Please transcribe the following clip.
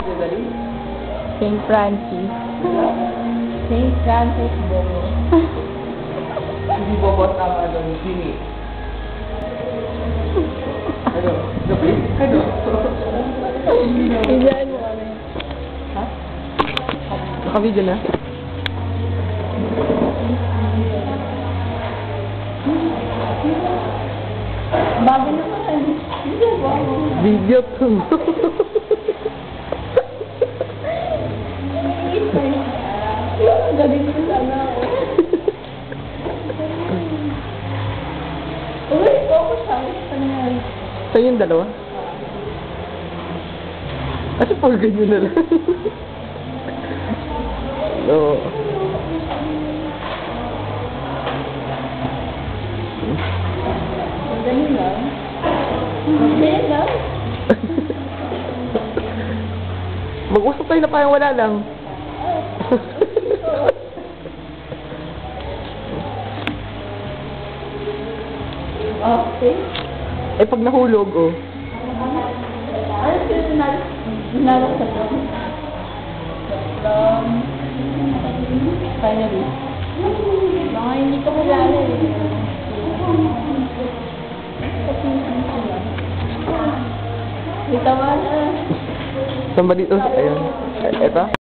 St. Francis. St. Francis Bobo. Hindi bobot ang sini. Ano? Gabi? Ano? Ilan mo kami. Ha? Naka-video na? Bago naman. Video to. Galing ko sana ako. Uy, focus ako sa nangyari. Sa'yo yung dalawa? Kasi pag ganyan na lang. No. Ganun lang. Ganun lang. Mag-usap tayo na parang wala lang. Okay. Eh pag nahulog, oh. Ano sila sinalok sa drum? Finally. Mga hindi ko kilala eh. Kita mo na. Saan ba dito? Ayun. Eto?